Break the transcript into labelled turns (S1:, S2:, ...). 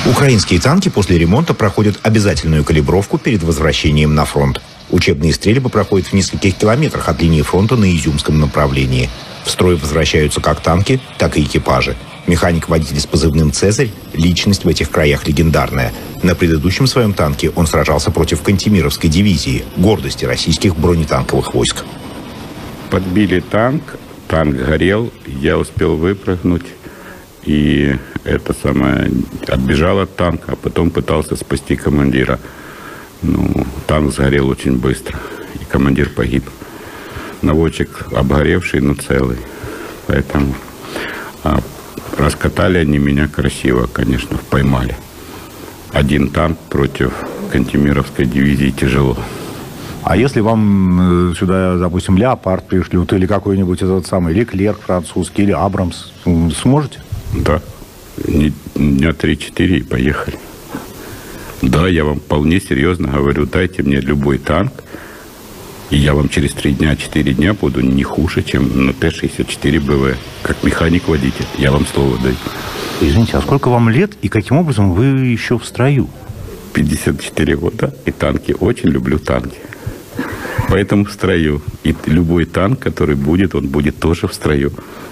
S1: Украинские танки после ремонта проходят обязательную калибровку перед возвращением на фронт. Учебные стрельбы проходят в нескольких километрах от линии фронта на Изюмском направлении. В строй возвращаются как танки, так и экипажи. Механик-водитель с позывным «Цезарь» – личность в этих краях легендарная. На предыдущем своем танке он сражался против Кантемировской дивизии, гордости российских бронетанковых войск.
S2: Подбили танк горел, я успел выпрыгнуть и отбежал от танка, а потом пытался спасти командира. Танк сгорел очень быстро, и командир погиб. Наводчик обгоревший, но целый. Поэтому раскатали они меня красиво, конечно, поймали. Один танк против Кантемировской дивизии тяжело.
S3: А если вам сюда, допустим, Леопард пришлют, или какой-нибудь этот самый Леклерк французский, или Абрамс, сможете?
S2: Да. Дня 3-4 и поехали. Да, я вам вполне серьезно говорю, дайте мне любой танк, и я вам через 3 дня, 4 дня буду не хуже, чем на Т-64 БВ, как механик-водитель. Я вам слово даю.
S3: Извините, а сколько вам лет, и каким образом вы еще в строю?
S2: 54 года, и танки. Очень люблю танки. Поэтому в строю. И любой танк, который будет, он будет тоже в строю.